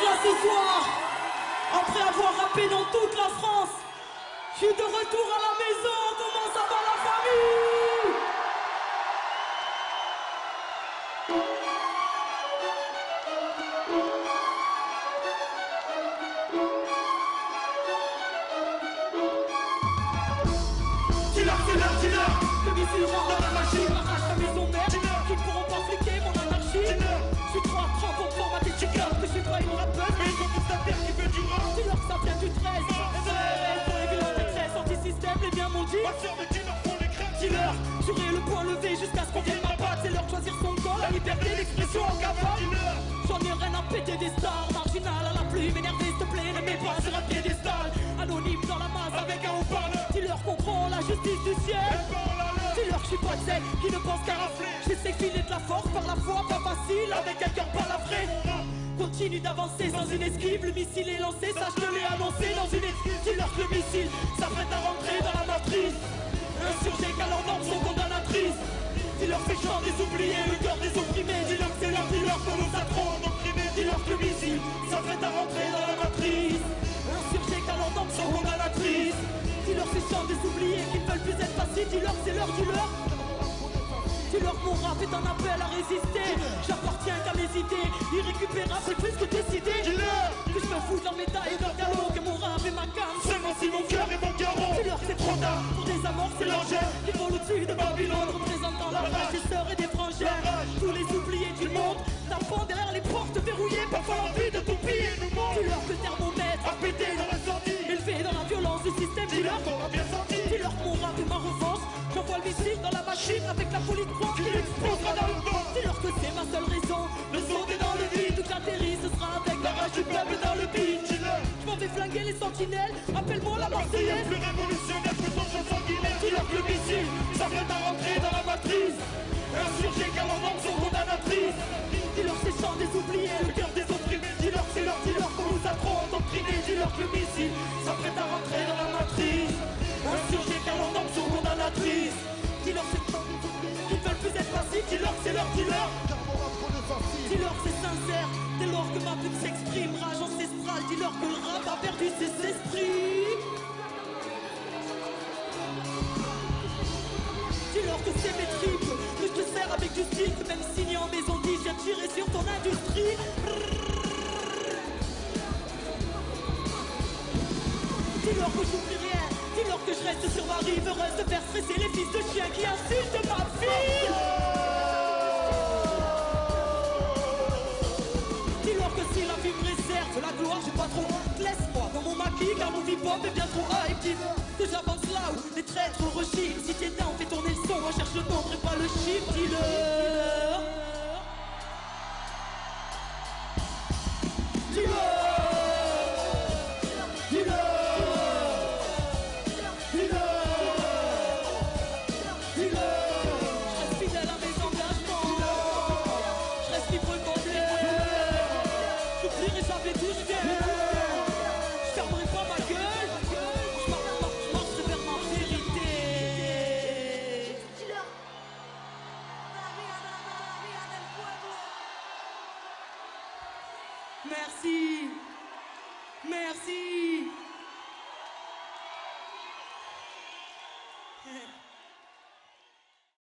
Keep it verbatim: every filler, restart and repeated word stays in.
d'être là ce soir. Après avoir rappé dans toute la France, je suis de retour à la maison. Comment ça va la famille? Dis-leur, dis-leur, dis-leur. Le missile rentre dans la machine, arrache la maison mère. Qui ne pourront pas fliquer mon anarchie. Je suis trop trop pour formater tu captes que je suis pas une rappeuse. Mais ils ont toute la terre qui veut du rap. Dis-leur que ça vient du treize. Pour les violents détresse, anti-système, les biens maudits. Ma sœur de dis-leur font les crêpes. Dis-leur, j'aurai le point levé jusqu'à ce qu'on vienne ma patte. C'est leur de choisir son camp, la liberté d'expression en cavale. Dis-leur. J'en ai rien à péter des stars, marginal à la plume, énervé s'il te plaît, ne mets pas sur un piédestal. Anonyme dans la masse avec un haut-parleur. Dis-leur qu'on prend la justice du ciel. Elle parle à l'heure. Dis-leur que je suis pas de sec, qui ne pense qu'à rafler. J'essaie de filer de la force par la foi, pas facile, avec un cœur pas la vraie. Continue d'avancer sans une esquive, le missile est lancé, ça je te l'ai annoncé dans une esquive. Dis-leur que le missile s'apprête à rentrer dans la matrice. Insurgés qu'à leurs normes sont condamnatrices. Dis-leur que chant des oubliés, le cœur des opprimés. Dis-leur que c'est l'heure, dis-leur qu'on nous a trop endoctrinés. Dis-leur que le missile s'apprête à rentrer dans la matrice. Insurgés qu'à leurs normes sont condamnatrices. Dis-leur que chant des oubliés qui ne veulent plus être pacifiques. Dis-leur que c'est l'heure, dis-leur. Dis-leur que mon rap est un appel à résister. J'appartiens qu'à mes idées irrécupérables, c'est plus que décidé. Dis-leur. Que je me fous de leur médaille et de leur galop, que mon rap est ma cam. Seulement si mon cœur est mon garrot. Dis-leur que c'est trop tard pour désamorcer l'engin qui vont au-dessus de Babylone, représentant la rage des sœurs et des frangins. Tous les oubliés du monde, tapant derrière les portes verrouillées, parfois l'envie de tout piller nous montre. Dis-leur que le thermomètre A pété dans la sortie. élevé dans la violence du système. Dis-leur Dis-leur qu'on l'a bien senti. Dis-leur que mon rap est ma revanche. J'envoie le missile dans la machine avec la folie de croire qu'il explosera dans le vent. Dis-leur que c'est ma seule raison de sauter dans le vide. Toute l'atterri, ce sera avec la rage du peuple dans le beat. Dis-leur. Je m'en vais flinguer les sentinelles. Appelle-moi la Marseillaise. Plus révolutionnaire que ton chant sanguinaire. Dis-leur que le missile S'apprête à rentrer dans la matrice. Insurgés qu'à leurs normes sont condamnatrices. Dis-leur que c'est chant des oubliés, Le cœur des opprimés. Dis-leur que c'est leur, dis-leur qu'on nous a trop endoctrinés. Dis-leur que le missile s'apprête à rentrer dans la matrice. Insurgés qu'à leurs normes sont condamnatrices. Dis-leur que c'est chant des oubliés qui ne veulent plus être passifs. Dis-leur que c'est leur, dis-leur. Dis-leur que c'est sincère. Dès lors que ma pub s'exprime, rage ancestrale. Dis-leur que le rap a perdu ses esprits. Dis-leur que c'est mes tripes, que je te sers avec du style, que même signé en maison dix, je viens tirer sur ton industrie. Dis-leur que j'oublie rien, dis-leur que je reste sur ma rive, heureuse de faire stresser les fils de chiens qui insultent ma fille. Dis-leur que si la vie me réserve la gloire, j'ai pas trop honte, laisse-moi dans mon maquis, car mon hip-hop est bien trop hype. Dis-leur que j'avance là où les traîtres rechignent. Si t'es down, fais tourner le son, recherche le nombre et pas le chiffre. Dis-leur. Dis-leur. Merci. Merci.